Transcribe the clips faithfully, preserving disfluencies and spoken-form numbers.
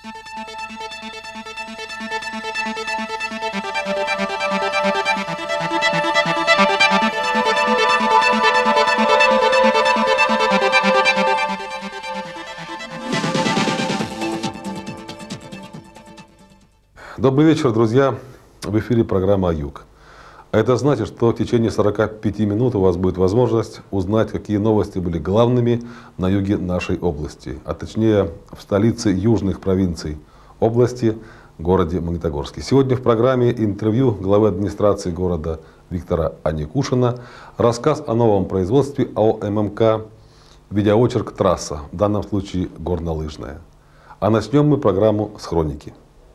Добрый вечер, друзья. В эфире программа «Аюг». Это значит, что в течение сорока пяти минут у вас будет возможность узнать, какие новости были главными на юге нашей области, а точнее в столице южных провинций области, городе Магнитогорске. Сегодня в программе интервью главы администрации города Виктора Аникушина, рассказ о новом производстве АО ММК, видеоочерк «Трасса», в данном случае горнолыжная. А начнем мы программу с хроники.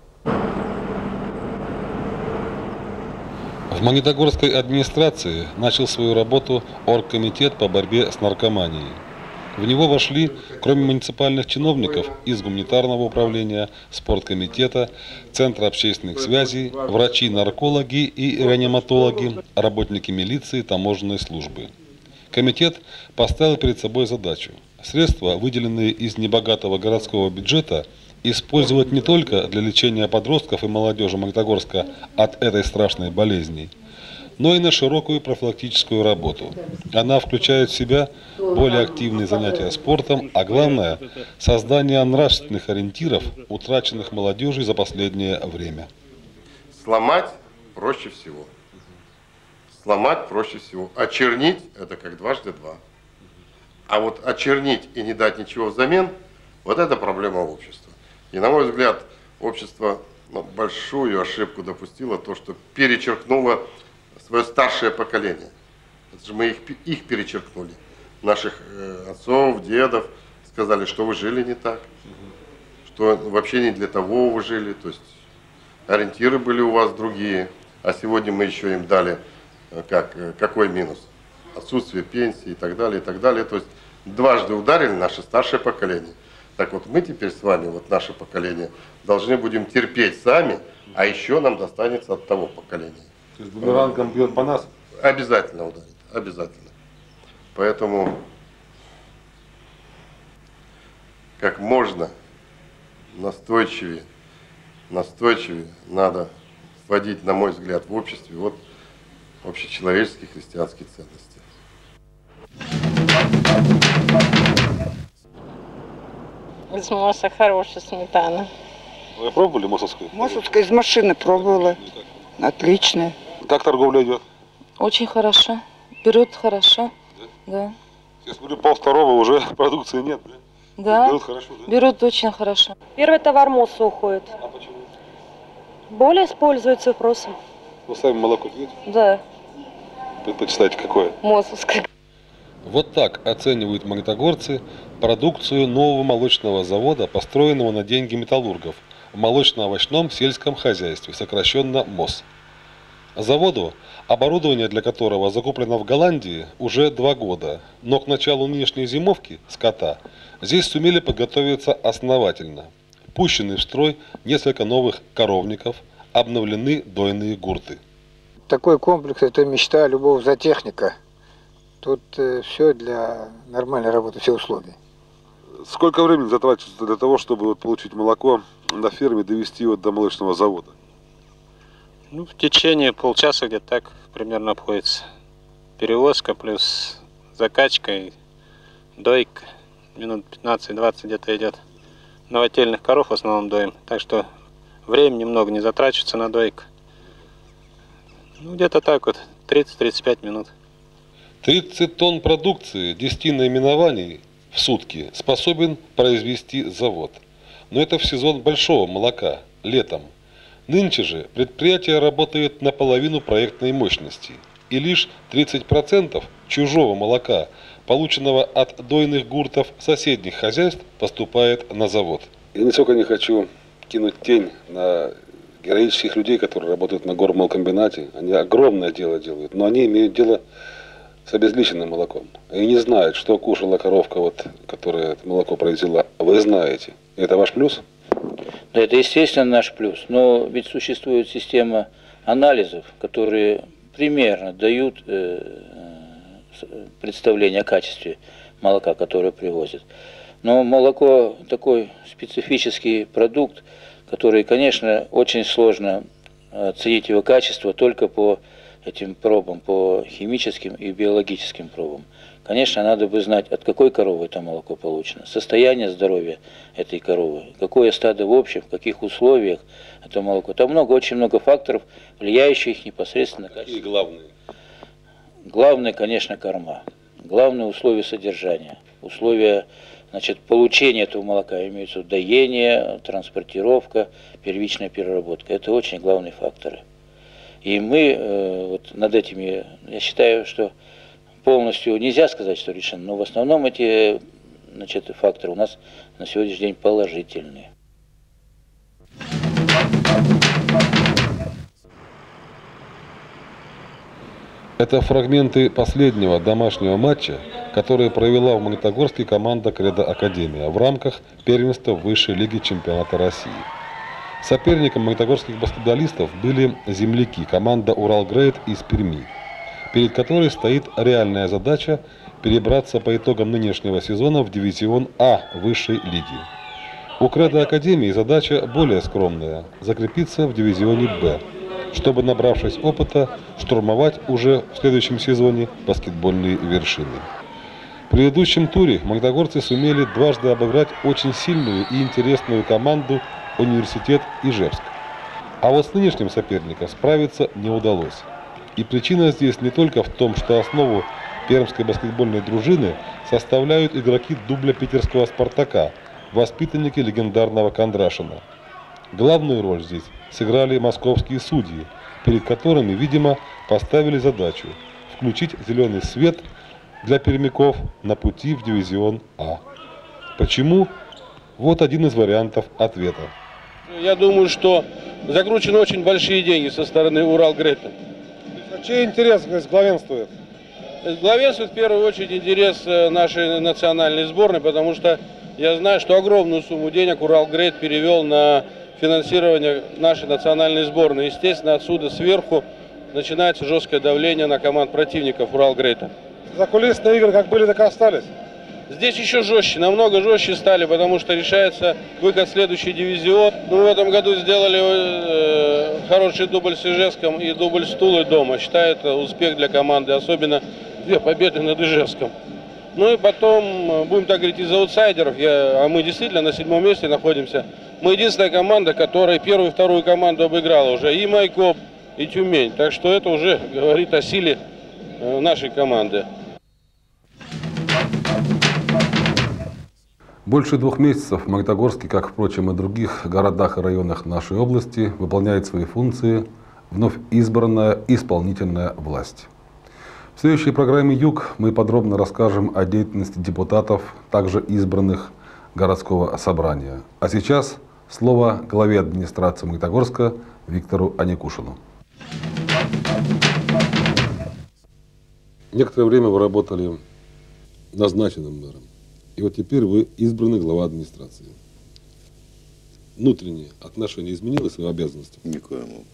В Магнитогорской администрации начал свою работу оргкомитет по борьбе с наркоманией. В него вошли, кроме муниципальных чиновников, из гуманитарного управления, спорткомитета, Центра общественных связей, врачи-наркологи и реаниматологи, работники милиции, таможенной службы. Комитет поставил перед собой задачу средства, выделенные из небогатого городского бюджета, использовать не только для лечения подростков и молодежи Магнитогорска от этой страшной болезни, но и на широкую профилактическую работу. Она включает в себя более активные занятия спортом, а главное – создание нравственных ориентиров, утраченных молодежью за последнее время. Сломать проще всего. Сломать проще всего. Очернить – это как дважды два. А вот очернить и не дать ничего взамен – вот это проблема общества. И, на мой взгляд, общество ну, большую ошибку допустило, то, что перечеркнуло свое старшее поколение. Это же мы их, их перечеркнули. Наших э, отцов, дедов сказали, что вы жили не так, что вообще не для того вы жили, то есть ориентиры были у вас другие. А сегодня мы еще им дали э, как, э, какой минус? Отсутствие пенсии и так далее, и так далее. То есть дважды ударили наше старшее поколение. Так вот, мы теперь с вами, вот наше поколение, должны будем терпеть сами, а еще нам достанется от того поколения. То есть бумерангом бьет по нас? Обязательно ударит, обязательно. Поэтому как можно настойчивее, настойчивее надо вводить, на мой взгляд, в обществе вот общечеловеческие христианские ценности. Из Моса хорошая сметана. Вы пробовали мосовскую? Мосовская из машины пробовала. Отличная. Как торговля идет? Очень хорошо. Берут хорошо. Да. Да. Я смотрю, полвторого уже продукции нет, да? Да. Берут хорошо, да? Берут очень хорошо. Первый товар Моса уходит. А почему? Более используется вопросом. Вы сами молоко пьете? Да. Предпочитаете какое? Мосовская. Вот так оценивают магнитогорцы продукцию нового молочного завода, построенного на деньги металлургов в молочно-овощном сельском хозяйстве, сокращенно МОС. Заводу, оборудование для которого закуплено в Голландии уже два года, но к началу нынешней зимовки скота здесь сумели подготовиться основательно. Пущены в строй несколько новых коровников, обновлены дойные гурты. Такой комплекс – это мечта любого зоотехника. Тут э, все для нормальной работы, все условия. Сколько времени затратится для того, чтобы вот получить молоко на ферме, довести его до молочного завода? Ну, в течение полчаса где-то так примерно обходится. Перевозка плюс закачка и дойка. Минут пятнадцать-двадцать где-то идет. Новотельных коров в основном доим. Так что времени немного не затрачивается на дойку. Ну, где-то так вот, тридцать-тридцать пять минут. тридцать тонн продукции, десять наименований в сутки способен произвести завод. Но это в сезон большого молока, летом. Нынче же предприятие работает на половину проектной мощности. И лишь тридцать процентов чужого молока, полученного от дойных гуртов соседних хозяйств, поступает на завод. Я нисколько не хочу кинуть тень на героических людей, которые работают на гормолкомбинате. Они огромное дело делают, но они имеют дело с обезличенным молоком. И не знают, что кушала коровка, вот, которая это молоко произвела. Вы знаете. Это ваш плюс? Да, это естественно наш плюс. Но ведь существует система анализов, которые примерно дают э, представление о качестве молока, которое привозят. Но молоко такой специфический продукт, который, конечно, очень сложно оценить его качество только по этим пробам, по химическим и биологическим пробам. Конечно, надо бы знать, от какой коровы это молоко получено, состояние здоровья этой коровы, какое стадо в общем, в каких условиях это молоко. Там много, очень много факторов, влияющих непосредственно на качество. И главные? Главное, конечно, корма. Главное условие содержания, условия, значит, получения этого молока, имеются доение, транспортировка, первичная переработка. Это очень главные факторы. И мы э, вот над этими, я считаю, что полностью нельзя сказать, что решено, но в основном эти, значит, факторы у нас на сегодняшний день положительные. Это фрагменты последнего домашнего матча, который провела в Магнитогорске команда «Кредо Академия» в рамках первенства высшей лиги чемпионата России. Соперником магнитогорских баскетболистов были земляки, команда «Уралгрейд» из Перми, перед которой стоит реальная задача перебраться по итогам нынешнего сезона в дивизион А высшей лиги. У «Кредо Академии» задача более скромная – закрепиться в дивизионе Б, чтобы, набравшись опыта, штурмовать уже в следующем сезоне баскетбольные вершины. В предыдущем туре магнитогорцы сумели дважды обыграть очень сильную и интересную команду «Университет Ижевск». А вот с нынешним соперником справиться не удалось. И причина здесь не только в том, что основу пермской баскетбольной дружины составляют игроки дубля питерского «Спартака», воспитанники легендарного Кондрашина. Главную роль здесь сыграли московские судьи, перед которыми, видимо, поставили задачу включить зеленый свет для пермяков на пути в дивизион А. Почему? Вот один из вариантов ответа. Я думаю, что закручены очень большие деньги со стороны Уралгрейда. А чей интерес главенствует? Главенствует в первую очередь интерес нашей национальной сборной, потому что я знаю, что огромную сумму денег Уралгрейд перевел на финансирование нашей национальной сборной. Естественно, отсюда сверху начинается жесткое давление на команд противников Уралгрейда. Закулисные игры как были, так и остались? Здесь еще жестче, намного жестче стали, потому что решается выход в следующий дивизион. Мы в этом году сделали э, хороший дубль с Ижевском и дубль с Тулой дома. Считаю, это успех для команды, особенно две победы над Ижевском. Ну и потом, будем так говорить, из аутсайдеров, я, а мы действительно на седьмом месте находимся. Мы единственная команда, которая первую и вторую команду обыграла уже, и Майкоп, и Тюмень. Так что это уже говорит о силе э, нашей команды. Больше двух месяцев в Магнитогорске, как, впрочем, и в других городах и районах нашей области, выполняет свои функции вновь избранная исполнительная власть. В следующей программе «Юг» мы подробно расскажем о деятельности депутатов, также избранных городского собрания. А сейчас слово главе администрации Магнитогорска Виктору Аникушину. Некоторое время вы работали назначенным мэром. И вот теперь вы избранный глава администрации. Внутреннее отношение изменилось в своей обязанности? Никоим образом.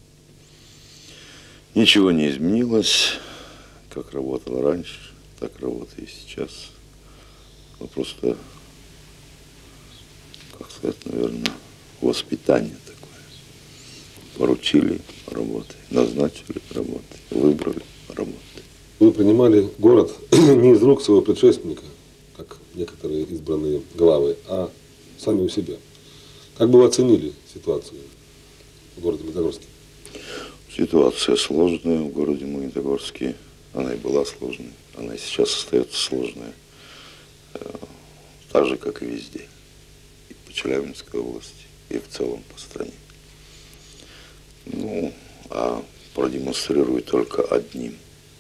Ничего не изменилось. Как работало раньше, так работает и сейчас. Но просто, как сказать, наверное, воспитание такое. Поручили работы, назначили работы, выбрали работы. Вы принимали город не из рук своего предшественника, как некоторые избранные главы, а сами у себя. Как бы вы оценили ситуацию в городе Магнитогорске? Ситуация сложная в городе Магнитогорске. Она и была сложной, она и сейчас остается сложная. Так же, как и везде. И по Челябинской области, и в целом по стране. Ну, а продемонстрирую только одним.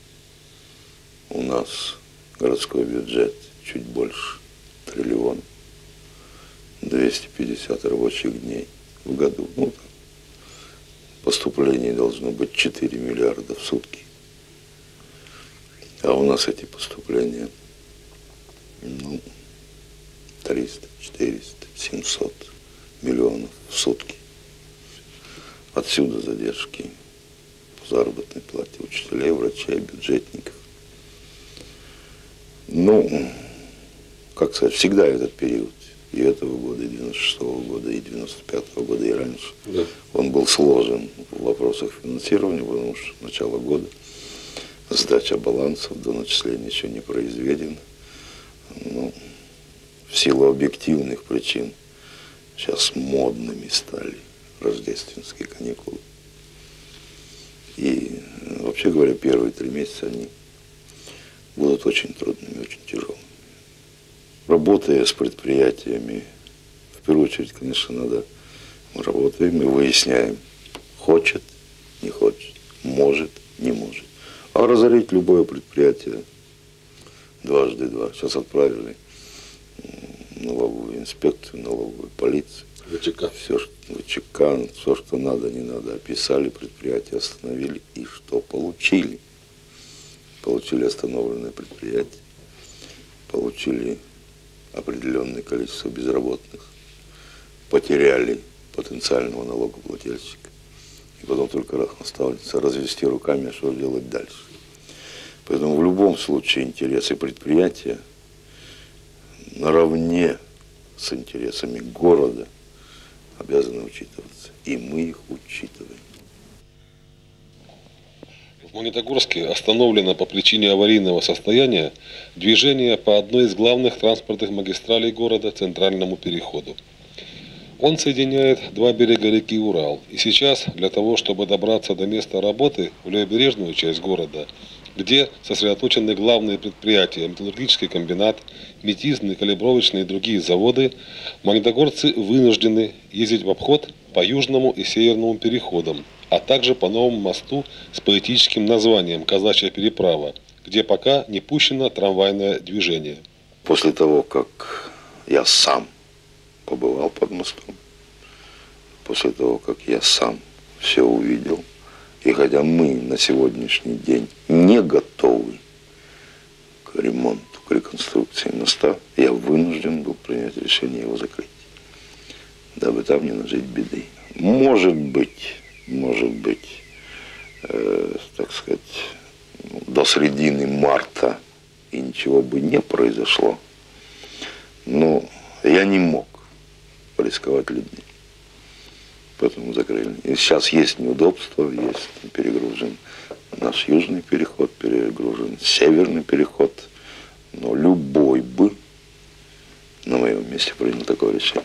У нас городской бюджет чуть больше триллиона, двести пятьдесят рабочих дней в году. Ну, поступлений должно быть четыре миллиарда в сутки. А у нас эти поступления, ну, триста, четыреста, семьсот миллионов в сутки. Отсюда задержки по заработной плате учителей, врачей, бюджетников. Ну, как сказать, всегда этот период, и этого года, и девяносто шестого года, и девяносто пятого года, и раньше, да. Он был сложен в вопросах финансирования, потому что начало года, сдача балансов до начисления еще не произведена. Ну, в силу объективных причин сейчас модными стали рождественские каникулы. И, вообще говоря, первые три месяца они будут очень трудными, очень тяжелыми. Работая с предприятиями, в первую очередь, конечно, надо, мы работаем и выясняем, хочет, не хочет, может, не может. А разорить любое предприятие дважды два. Сейчас отправили налоговую инспекцию, налоговую полицию. ВЧК. Все, что, ВЧК, все, что надо, не надо. Описали предприятие, остановили. И что получили? Получили остановленное предприятие. Получили определенное количество безработных. Потеряли потенциального налогоплательщика. И потом только останется развести руками, а что делать дальше. Поэтому в любом случае интересы предприятия наравне с интересами города обязаны учитываться. И мы их учитываем. В Магнитогорске остановлено по причине аварийного состояния движение по одной из главных транспортных магистралей города, центральному переходу. Он соединяет два берега реки Урал. И сейчас для того, чтобы добраться до места работы в левобережную часть города, где сосредоточены главные предприятия, металлургический комбинат, метизный, калибровочные и другие заводы, магнитогорцы вынуждены ездить в обход по южному и северному переходам, а также по новому мосту с поэтическим названием «Казачья переправа», где пока не пущено трамвайное движение. После того, как я сам побывал под мостом, после того, как я сам все увидел, и хотя мы на сегодняшний день не готовы к ремонту, к реконструкции моста, я вынужден был принять решение его закрыть, дабы там не нажить беды. Может быть, может быть, э, так сказать, до середины марта и ничего бы не произошло, но я не мог рисковать людьми. Поэтому закрыли. И сейчас есть неудобства, есть перегружен наш южный переход, перегружен северный переход. Но любой бы на моем месте принял такое решение.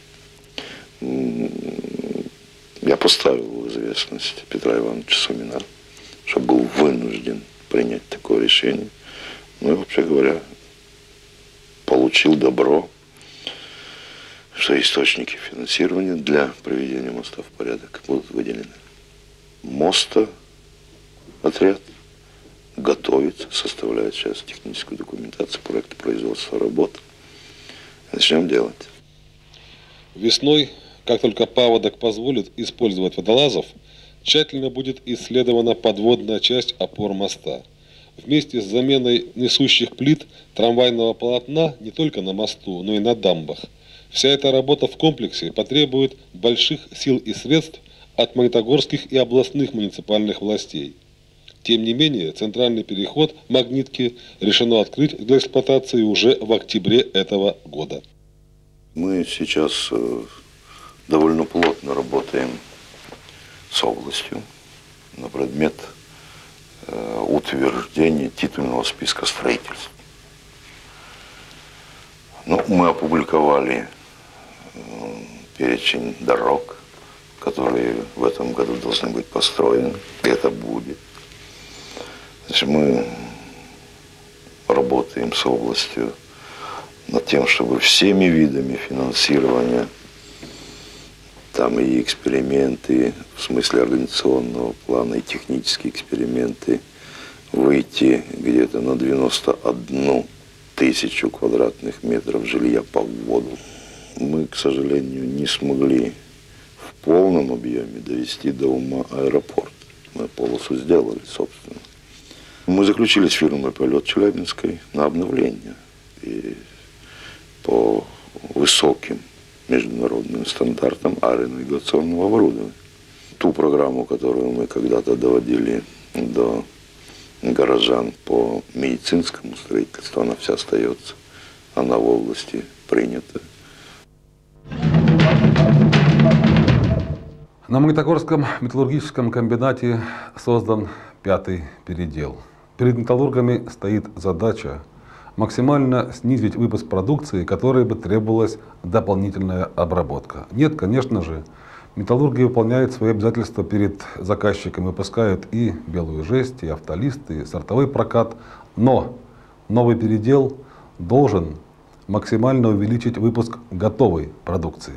Я поставил в известность Петра Ивановича Сумина, что был вынужден принять такое решение. Ну и, вообще говоря, получил добро, что источники финансирования для приведения моста в порядок будут выделены. Моста отряд готовится, составляет сейчас техническую документацию, проекта производства работ. Начнем делать. Весной, как только паводок позволит использовать водолазов, тщательно будет исследована подводная часть опор моста. Вместе с заменой несущих плит трамвайного полотна не только на мосту, но и на дамбах. Вся эта работа в комплексе потребует больших сил и средств от магнитогорских и областных муниципальных властей. Тем не менее, центральный переход Магнитки решено открыть для эксплуатации уже в октябре этого года. Мы сейчас довольно плотно работаем с областью на предмет утверждения титульного списка строительств. Ну, мы опубликовали перечень дорог, которые в этом году должны быть построены. Это будет. Значит, мы работаем с областью над тем, чтобы всеми видами финансирования, там и эксперименты, в смысле организационного плана, и технические эксперименты, выйти где-то на девяносто одну тысячу квадратных метров жилья по вводу. Мы, к сожалению, не смогли в полном объеме довести до ума аэропорт. Мы полосу сделали, собственно. Мы заключили с фирмой «Полет» Челябинской на обновление. И по высоким международным стандартам аэронавигационного оборудования. Ту программу, которую мы когда-то доводили до горожан по медицинскому строительству, она вся остается она в области принята. На Магнитогорском металлургическом комбинате создан пятый передел. Перед металлургами стоит задача максимально снизить выпуск продукции, которой бы требовалась дополнительная обработка. Нет, конечно же, металлурги выполняют свои обязательства перед заказчиком, выпускают и белую жесть, и автолист, и сортовой прокат, но новый передел должен максимально увеличить выпуск готовой продукции.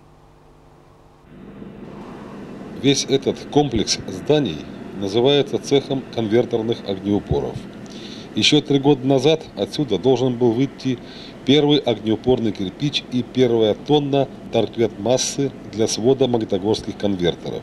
Весь этот комплекс зданий называется цехом конвертерных огнеупоров. Еще три года назад отсюда должен был выйти первый огнеупорный кирпич и первая тонна торквет-массы для свода магнитогорских конвертеров.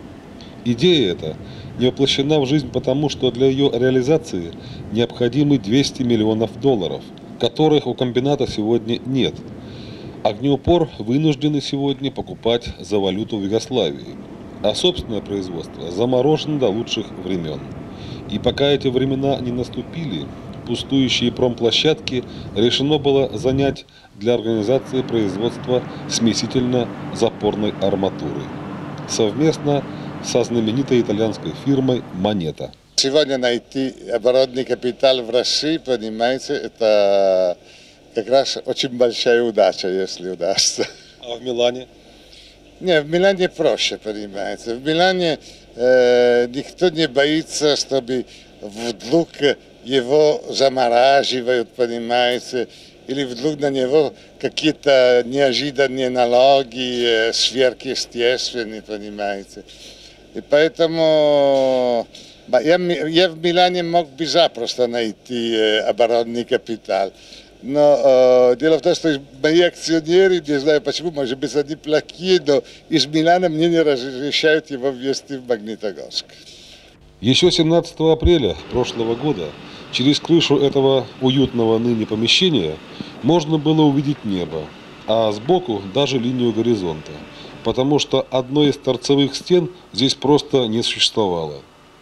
Идея эта не воплощена в жизнь потому, что для ее реализации необходимы двести миллионов долларов, которых у комбината сегодня нет. Огнеупор вынуждены сегодня покупать за валюту в Югославии, а собственное производство заморожено до лучших времен. И пока эти времена не наступили, пустующие промплощадки решено было занять для организации производства смесительно-запорной арматуры совместно со знаменитой итальянской фирмой «Монета». Сегодня найти оборотный капитал в России, понимаете, это как раз очень большая удача, если удастся. А в Милане? Не, в Милане проще, понимаете. В Милане э, никто не боится, чтобы вдруг его замораживают, понимаете, или вдруг на него какие-то неожиданные налоги, э, сверхъестественные, понимаете. И поэтому я, я в Милане мог бы запросто найти э, оборотный капитал. Но э, дело в том, что мои акционеры, не знаю почему, может быть, они плохие, но из Милана мне не разрешают его ввести в Магнитогорск. Еще семнадцатого апреля прошлого года через крышу этого уютного ныне помещения можно было увидеть небо, а сбоку даже линию горизонта, потому что одной из торцевых стен здесь просто не существовало.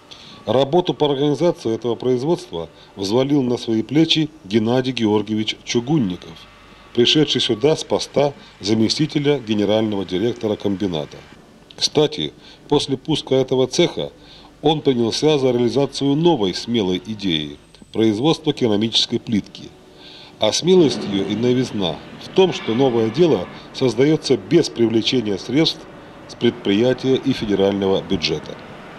Работу по организации этого производства взвалил на свои плечи Геннадий Георгиевич Чугунников, пришедший сюда с поста заместителя генерального директора комбината. Кстати, после пуска этого цеха он принялся за реализацию новой смелой идеи – производства керамической плитки. А смелость ее и новизна в том, что новое дело создается без привлечения средств с предприятия и федерального бюджета.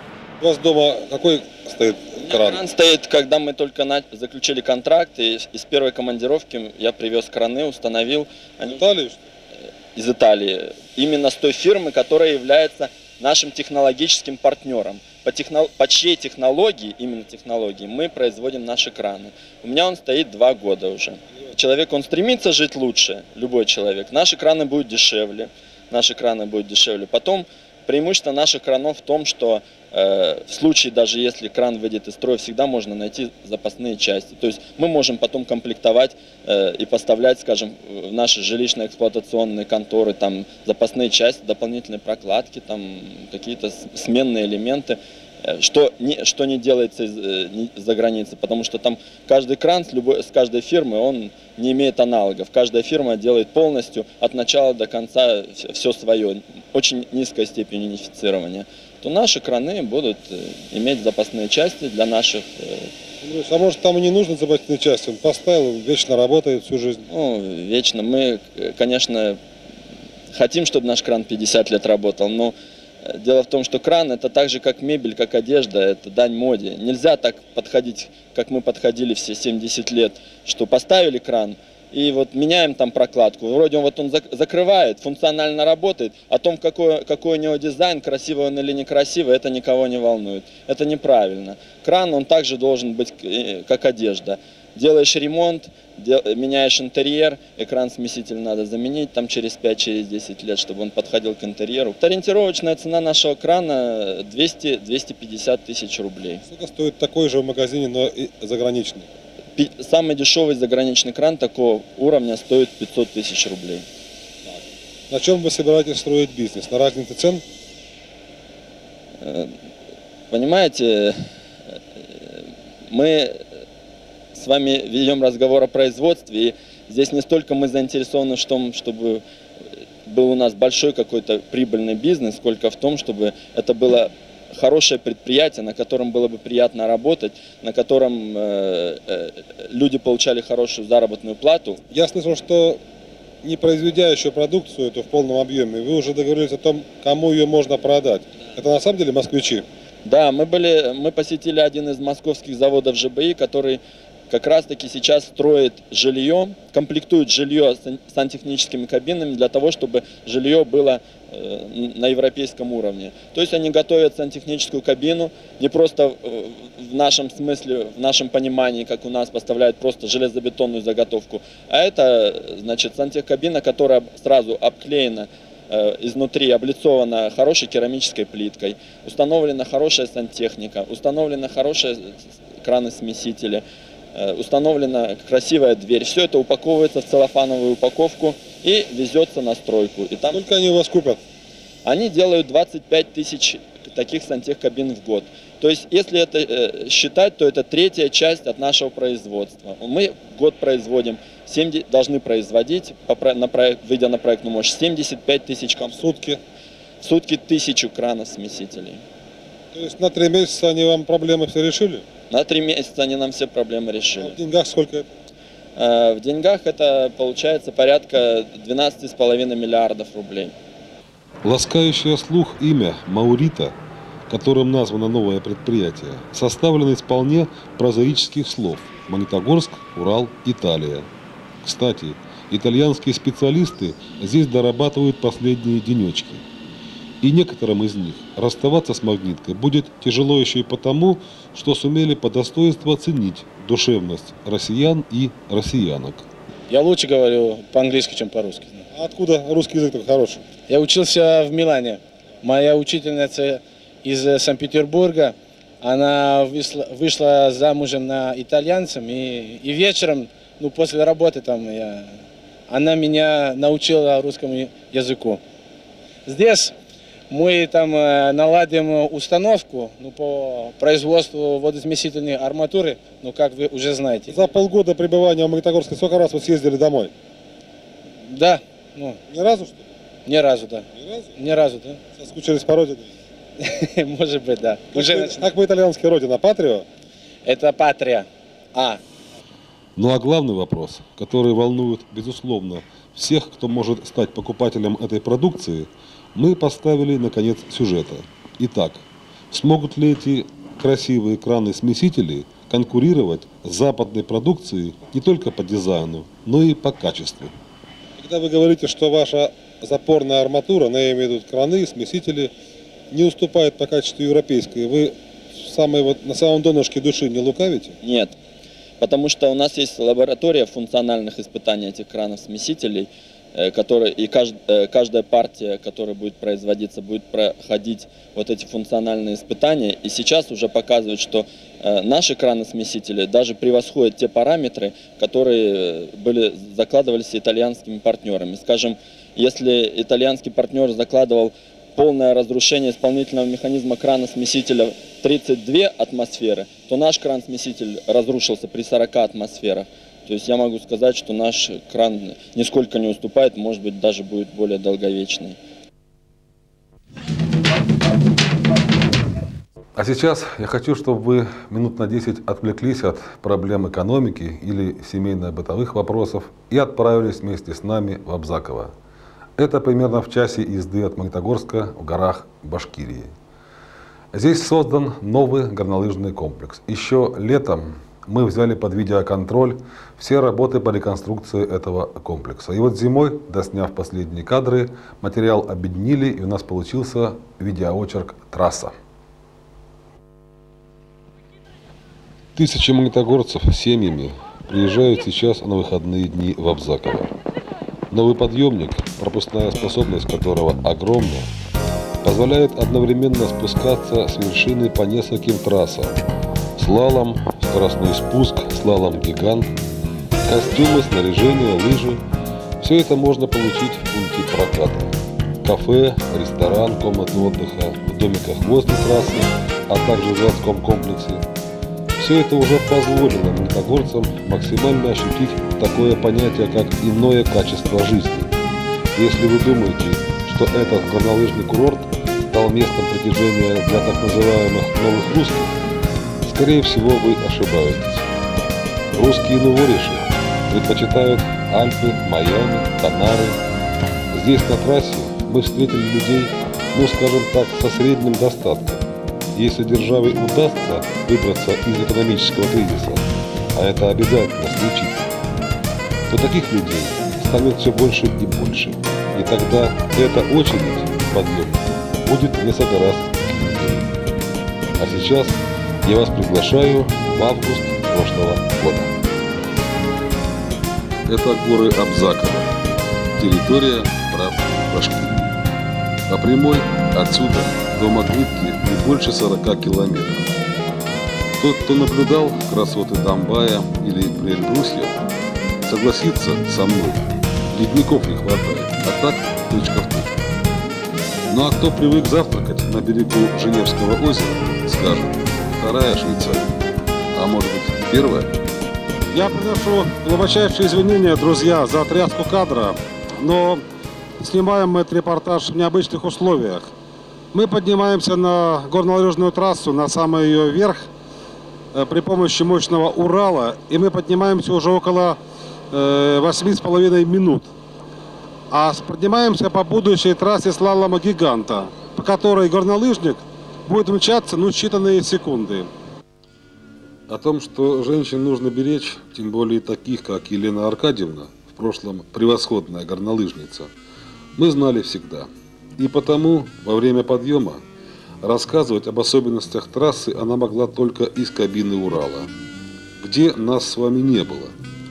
У вас дома какой стоит кран? Кран стоит, когда мы только заключили контракт, и из первой командировки я привез краны, установил. Они... Италии? Из Италии. Именно с той фирмы, которая является нашим технологическим партнером. По, техно... по чьей технологии, именно технологии, мы производим наши краны. У меня он стоит два года уже. Человек, он стремится жить лучше, любой человек. Наши краны будут дешевле, наши краны будут дешевле. Потом преимущество наших кранов в том, что э, в случае, даже если кран выйдет из строя, всегда можно найти запасные части. То есть мы можем потом комплектовать э, и поставлять, скажем, в наши жилищно-эксплуатационные конторы там, запасные части, дополнительные прокладки, там, какие-то сменные элементы. Что не, что не делается из-за границы, потому что там каждый кран с, любой, с каждой фирмы, он не имеет аналогов. Каждая фирма делает полностью от начала до конца все свое, очень низкая степень унифицирования. То наши краны будут иметь запасные части для наших... А может, там и не нужны запасные части? Он поставил, вечно работает всю жизнь. Ну, вечно. Мы, конечно, хотим, чтобы наш кран пятьдесят лет работал, но дело в том, что кран это так же, как мебель, как одежда, это дань моде. Нельзя так подходить, как мы подходили все семьдесят лет, что поставили кран и вот меняем там прокладку. Вроде он вот он закрывает, функционально работает, о том, какой, какой у него дизайн, красивый он или некрасивый, это никого не волнует. Это неправильно. Кран, он также должен быть как одежда. Делаешь ремонт, дел, меняешь интерьер, экран-смеситель надо заменить там через пять-десять лет, чтобы он подходил к интерьеру. Ориентировочная цена нашего крана двести — двести пятьдесят тысяч рублей. Сколько стоит такой же в магазине, но и заграничный? Самый дешевый заграничный кран такого уровня стоит пятьсот тысяч рублей. На чем вы собираетесь строить бизнес? На разнице цен? Понимаете, мы с вами ведем разговор о производстве, и Здесь не столько мы заинтересованы в том, чтобы был у нас большой какой-то прибыльный бизнес, сколько в том, чтобы это было хорошее предприятие, на котором было бы приятно работать, на котором э, э, люди получали хорошую заработную плату. Я слышал, что не произведя еще продукцию эту в полном объеме, вы уже договорились о том, кому ее можно продать. Это на самом деле москвичи? Да, мы, были, мы посетили один из московских заводов ЖБИ, который как раз-таки сейчас строит жилье, комплектует жилье сантехническими кабинами для того, чтобы жилье было э, на европейском уровне. То есть они готовят сантехническую кабину, не просто э, в нашем смысле, в нашем понимании, как у нас поставляют просто железобетонную заготовку, а это, значит, сантехкабина, которая сразу обклеена э, изнутри, облицована хорошей керамической плиткой, установлена хорошая сантехника, установлены хорошие краны-смесители, установлена красивая дверь. Все это упаковывается в целлофановую упаковку и везется на стройку. И там... Сколько они у вас купят? Они делают двадцать пять тысяч таких сантехкабин в год. То есть, если это э, считать, то это третья часть от нашего производства. Мы в год производим, семьдесят, должны производить, по, на проект, выйдя на проектную мощь, семьдесят пять тысяч комп. В сутки? В сутки тысячу кранов-смесителей. То есть на три месяца они вам проблемы все решили? На три месяца они нам все проблемы решили. А в деньгах сколько это? Э, в деньгах это получается порядка двенадцать с половиной миллиардов рублей. Ласкающее слух имя Маурита, которым названо новое предприятие, составлено из вполне прозаических слов: Магнитогорск, Урал, Италия. Кстати, итальянские специалисты здесь дорабатывают последние денечки. И некоторым из них расставаться с магниткой будет тяжело еще и потому, что сумели по достоинству оценить душевность россиян и россиянок. Я лучше говорю по-английски, чем по-русски. А откуда русский язык так хороший? Я учился в Милане. Моя учительница из Санкт-Петербурга, она вышла, вышла замужем на итальянцем, и, и вечером, ну, после работы там, я, она меня научила русскому языку. Здесь мы там наладим установку, ну, по производству водосмесительной арматуры, ну, как вы уже знаете. За полгода пребывания в Магнитогорске сколько раз вы съездили домой? Да. Ну, ни разу, что ли? Ни разу, да. Ни разу? Ни разу, да. Соскучились по родине? Может быть, да. Как, уже вы, как по-итальянски родина? Патрио? Это патрия. А. Ну а главный вопрос, который волнует, безусловно, всех, кто может стать покупателем этой продукции, мы поставили на конец сюжета. Итак, смогут ли эти красивые краны-смесители конкурировать с западной продукцией не только по дизайну, но и по качеству? Когда вы говорите, что ваша запорная арматура, на имею в виду краны, смесители, не уступает по качеству европейской, вы самой, вот, на самом донышке души не лукавите? Нет, потому что у нас есть лаборатория функциональных испытаний этих кранов-смесителей, которые, и кажд, каждая партия, которая будет производиться, будет проходить вот эти функциональные испытания. И сейчас уже показывают, что наши краны-смесители даже превосходят те параметры, которые были, закладывались итальянскими партнерами. Скажем, если итальянский партнер закладывал полное разрушение исполнительного механизма крана-смесителя тридцать две атмосферы, то наш кран-смеситель разрушился при сорока атмосферах. То есть я могу сказать, что наш кран нисколько не уступает, может быть, даже будет более долговечный. А сейчас я хочу, чтобы вы минут на десять отвлеклись от проблем экономики или семейно-бытовых вопросов и отправились вместе с нами в Абзаково. Это примерно в часе езды от Магнитогорска в горах Башкирии. Здесь создан новый горнолыжный комплекс. Еще летом мы взяли под видеоконтроль все работы по реконструкции этого комплекса. И вот зимой, досняв последние кадры, материал объединили, и у нас получился видеоочерк «Трасса». Тысячи магнитогорцев с семьями приезжают сейчас на выходные дни в Абзаково. Новый подъемник, пропускная способность которого огромна, позволяет одновременно спускаться с вершины по нескольким трассам. Слалом, скоростной спуск, слалом-гигант, костюмы, снаряжение, лыжи. Все это можно получить в пункте проката. Кафе, ресторан, комнаты отдыха в домиках возле трассы, а также в городском комплексе. Все это уже позволило магнитогорцам максимально ощутить такое понятие, как иное качество жизни. Если вы думаете, что этот горнолыжный курорт стал местом притяжения для так называемых новых русских, скорее всего, вы ошибаетесь. Русские новориши предпочитают Альпы, Майами, Канары. Здесь на трассе мы встретили людей, ну скажем так, со средним достатком. Если державе удастся выбраться из экономического кризиса, а это обязательно случится, то таких людей станет все больше и больше. И тогда эта очередь в подъем будет несколько раз длиннее. А сейчас я вас приглашаю в август прошлого года. Это горы Абзаково, территория братства Башкирии. По прямой отсюда до Магритки не больше сорока километров. Тот, кто наблюдал красоты Домбая или Приэльбрусья, согласится со мной, ледников не хватает, а так точка в точку. Ну а кто привык завтракать на берегу Женевского озера, скажет, вторая Швейцария, а может быть первая? Я приношу глубочайшие извинения, друзья, за тряску кадра, но снимаем мы этот репортаж в необычных условиях. Мы поднимаемся на горнолыжную трассу, на самый ее верх, при помощи мощного Урала, и мы поднимаемся уже около восьми с половиной минут. А поднимаемся по будущей трассе слалома гиганта, по которой горнолыжник будет мчаться, ну, считанные секунды. О том, что женщин нужно беречь, тем более таких, как Елена Аркадьевна, в прошлом превосходная горнолыжница, мы знали всегда. И потому во время подъема рассказывать об особенностях трассы она могла только из кабины Урала, где нас с вами не было.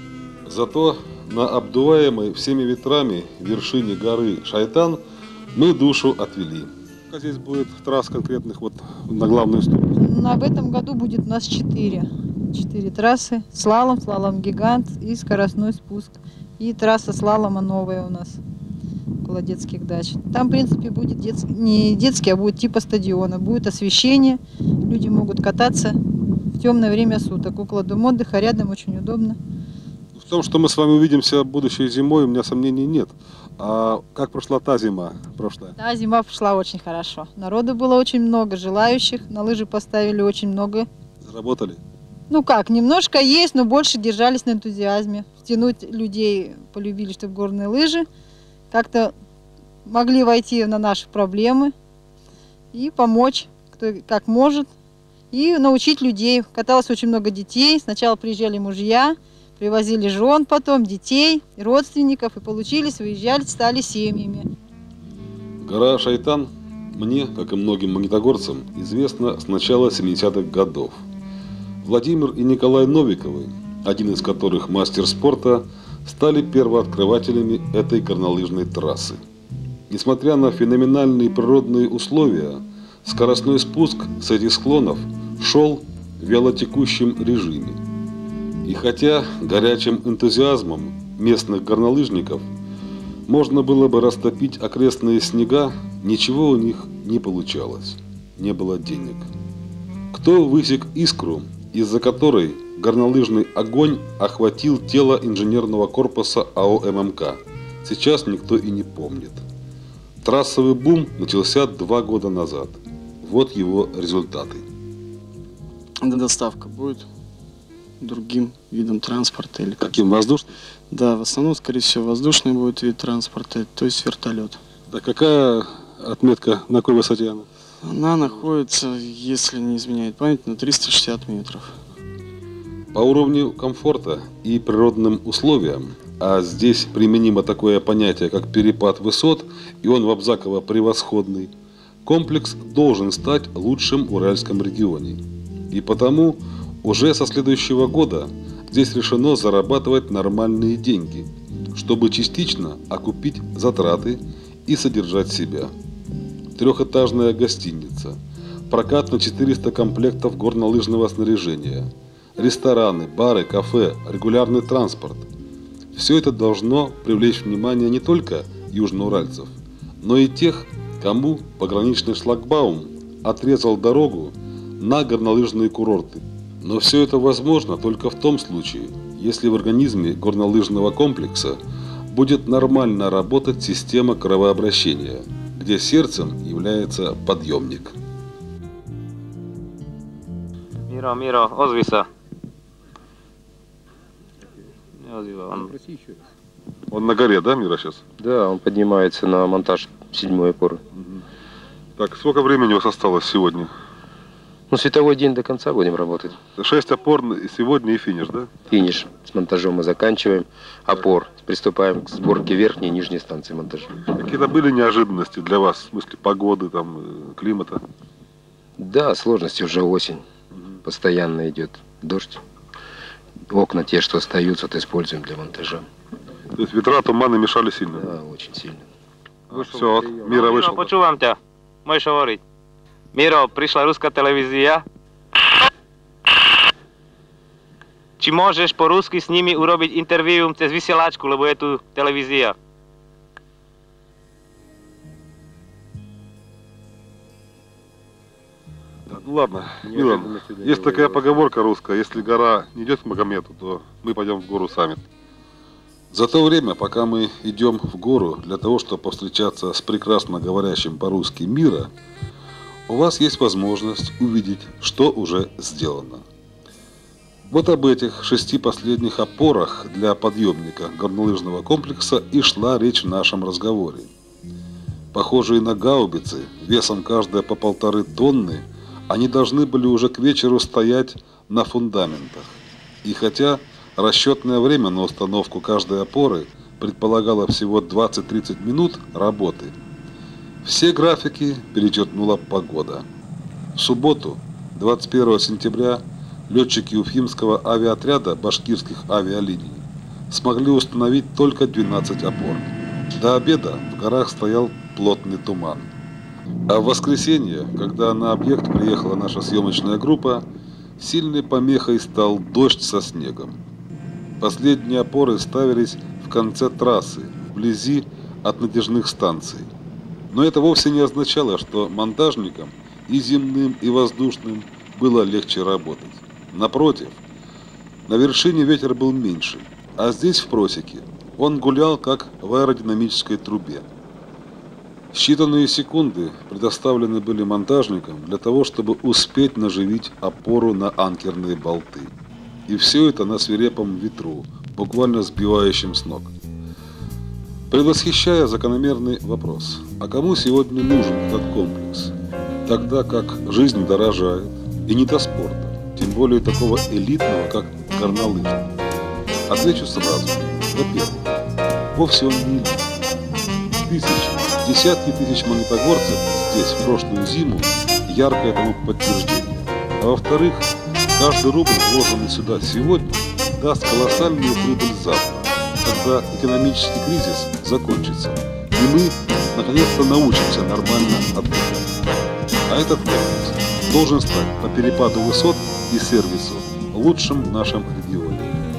Зато на обдуваемой всеми ветрами вершине горы Шайтан мы душу отвели. Здесь будет трасс конкретных вот на главную сторону? В этом году будет у нас четыре. Четыре трассы. Слалом, слалом гигант и скоростной спуск. И трасса слалома новая у нас около детских дач. Там, в принципе, будет детский, не детский, а будет типа стадиона. Будет освещение. Люди могут кататься в темное время суток. Около дома отдыха, рядом очень удобно. В том, что мы с вами увидимся будущей зимой, у меня сомнений нет. А как прошла та зима прошлая? Да, зима прошла очень хорошо. Народу было очень много, желающих. На лыжи поставили очень много. Заработали? Ну как, немножко есть, но больше держались на энтузиазме. Втянуть людей полюбили, чтобы горные лыжи. Как-то могли войти на наши проблемы и помочь, кто как может. И научить людей. Каталось очень много детей. Сначала приезжали мужья. Привозили жен потом, детей, родственников, и получились, выезжали, стали семьями. Гора Шайтан мне, как и многим магнитогорцам, известна с начала семидесятых годов. Владимир и Николай Новиковы, один из которых мастер спорта, стали первооткрывателями этой горнолыжной трассы. Несмотря на феноменальные природные условия, скоростной спуск с этих склонов шел в вялотекущем режиме. И хотя горячим энтузиазмом местных горнолыжников можно было бы растопить окрестные снега, ничего у них не получалось, не было денег. Кто высек искру, из-за которой горнолыжный огонь охватил тело инженерного корпуса АО ММК, сейчас никто и не помнит. Трассовый бум начался два года назад. Вот его результаты. Доставка будет другим видом транспорта. Или каким? Воздушным? Да, в основном, скорее всего, воздушный будет вид транспорта, то есть вертолет. Да, какая отметка, на какой высоте она? Она находится, если не изменяет память, на триста шестьдесят метров. По уровню комфорта и природным условиям, а здесь применимо такое понятие, как перепад высот, и он в Абзаково превосходный, комплекс должен стать лучшим в Уральском регионе. И потому уже со следующего года здесь решено зарабатывать нормальные деньги, чтобы частично окупить затраты и содержать себя. Трехэтажная гостиница, прокат на четыреста комплектов горнолыжного снаряжения, рестораны, бары, кафе, регулярный транспорт. Все это должно привлечь внимание не только южноуральцев, но и тех, кому пограничный шлагбаум отрезал дорогу на горнолыжные курорты. Но все это возможно только в том случае, если в организме горнолыжного комплекса будет нормально работать система кровообращения, где сердцем является подъемник. Миро, Миро, ozvi sa. Не ozýva, он... Он на горе, да, Мира, сейчас? Да, он поднимается на монтаж седьмой опоры. Так, сколько времени у вас осталось сегодня? Ну, световой день до конца будем работать. Шесть опор сегодня и финиш, да? Финиш. С монтажом мы заканчиваем. Опор. Приступаем к сборке верхней и нижней станции монтажа. Какие-то были неожиданности для вас, в смысле погоды, там, климата? Да, сложности уже осень. Постоянно идет дождь. Окна те, что остаются, вот используем для монтажа. То есть ветра, туманы мешали сильно? Да, очень сильно. Ну, все, вот, Мира Миро, вышел. počúvam ťa. Môžeš hovoriť. Miro, prišla ruská televízia. Či môžeš po rusky s nimi urobiť interviu cez vysielačku, lebo je tu televízia. Ну ладно, Милан, есть такая поговорка русская: если гора не идет к Магомету, то мы пойдем в гору сами. За то время, пока мы идем в гору для того, чтобы повстречаться с прекрасно говорящим по-русски Мира, у вас есть возможность увидеть, что уже сделано. Вот об этих шести последних опорах для подъемника горнолыжного комплекса и шла речь в нашем разговоре. Похожие на гаубицы, весом каждая по полторы тонны, они должны были уже к вечеру стоять на фундаментах. И хотя расчетное время на установку каждой опоры предполагало всего двадцать-тридцать минут работы, все графики перечеркнула погода. В субботу, двадцать первого сентября, летчики Уфимского авиаотряда башкирских авиалиний смогли установить только двенадцать опор. До обеда в горах стоял плотный туман. А в воскресенье, когда на объект приехала наша съемочная группа, сильной помехой стал дождь со снегом. Последние опоры ставились в конце трассы, вблизи от натяжных станций. Но это вовсе не означало, что монтажникам и земным, и воздушным было легче работать. Напротив, на вершине ветер был меньше, а здесь, в просеке, он гулял, как в аэродинамической трубе. Считанные секунды предоставлены были монтажникам для того, чтобы успеть наживить опору на анкерные болты. И все это на свирепом ветру, буквально сбивающем с ног. Предвосхищая закономерный вопрос: а кому сегодня нужен этот комплекс? Тогда как жизнь дорожает, и не до спорта, тем более такого элитного, как горнолыжный. Отвечу сразу. Во-первых, вовсе он не элитный. Тысячи, десятки тысяч магнитогорцев здесь в прошлую зиму яркое тому подтверждение. А во-вторых, каждый рубль, вложенный сюда сегодня, даст колоссальную прибыль завтра, когда экономический кризис закончится, и мы наконец-то научимся нормально отдыхать. А этот комплекс должен стать по перепаду высот и сервису лучшим в нашем регионе.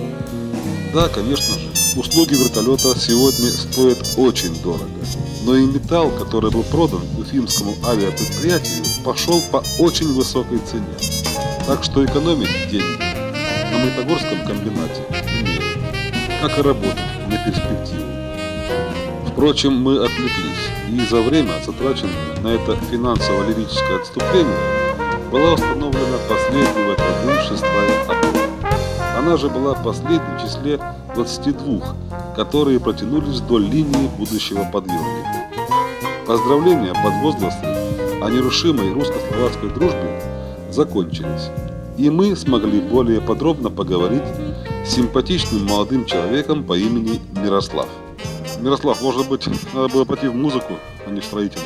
Да, конечно же, услуги вертолета сегодня стоят очень дорого, но и металл, который был продан уфимскому авиапредприятию, пошел по очень высокой цене. Так что экономить деньги на Магнитогорском комбинате умеют, как и работать на перспективу. Впрочем, мы отвлеклись, и за время, затраченное на это финансово-лирическое отступление, была установлена последняя в этот день шестая опора. Она же была последней в числе двадцати двух, которые протянулись вдоль линии будущего подъемника. Поздравления под возгласы о нерушимой русско-словацкой дружбе закончились, и мы смогли более подробно поговорить с симпатичным молодым человеком по имени Мирослав. Мирослав, может быть, надо было пойти в музыку, а не в строителя?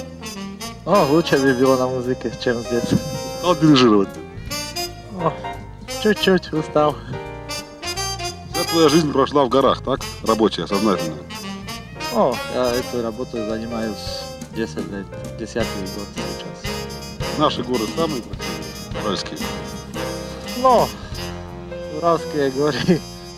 О, лучше бы было на музыке, чем здесь. А дирижировать? О, чуть-чуть устал. Вся твоя жизнь прошла в горах, так? Рабочая, сознательная. О, я эту работу занимаюсь десять лет, десятый год сейчас. Наши горы самые красивые, уральские. Но, уральские горы.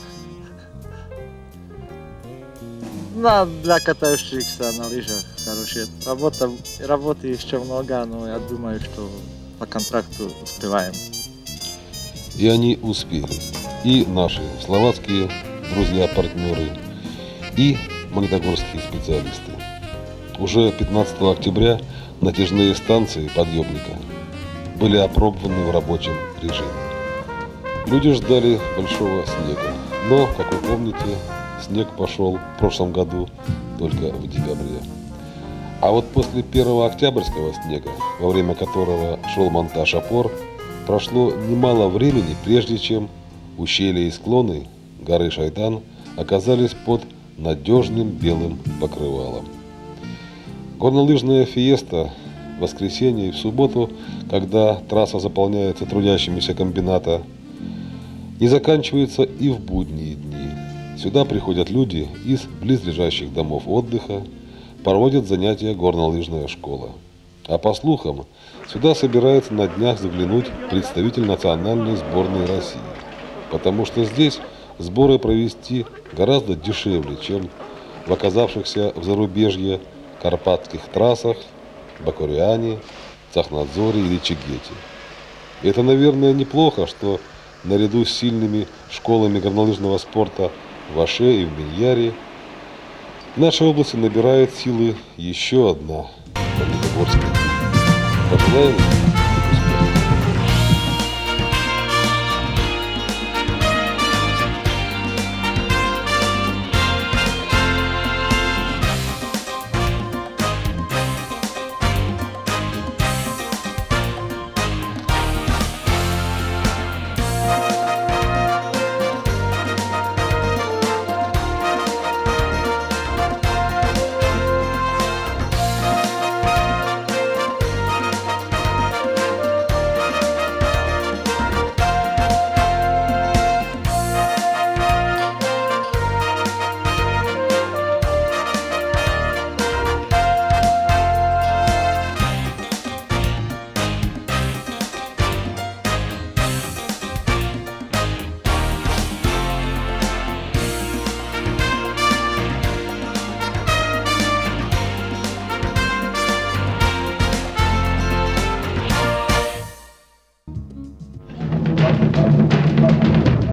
Да, для катающихся на лыжах хорошие. Работа, работы еще много, но я думаю, что по контракту успеваем. И они успели. и наши словацкие друзья-партнеры, и магнитогорские специалисты. Уже пятнадцатого октября натяжные станции подъемника были опробованы в рабочем режиме. Люди ждали большого снега, но, как вы помните, снег пошел в прошлом году только в декабре. А вот после первого октябрьского снега, во время которого шел монтаж опор, прошло немало времени, прежде чем ущелья и склоны горы Шайтан оказались под надежным белым покрывалом. Горнолыжная фиеста в воскресенье и в субботу, когда трасса заполняется трудящимися комбината, не заканчивается и в будние дни. Сюда приходят люди из близлежащих домов отдыха, проводят занятия горнолыжная школа. А по слухам, сюда собирается на днях заглянуть представитель национальной сборной России, потому что здесь сборы провести гораздо дешевле, чем в оказавшихся в зарубежье карпатских трассах Бакориане, Цахнадзоре или Чигете. И это, наверное, неплохо, что наряду с сильными школами горнолыжного спорта в Аше и в Миньяре в нашей области набирает силы еще одна Магнитогорская. Пожелаем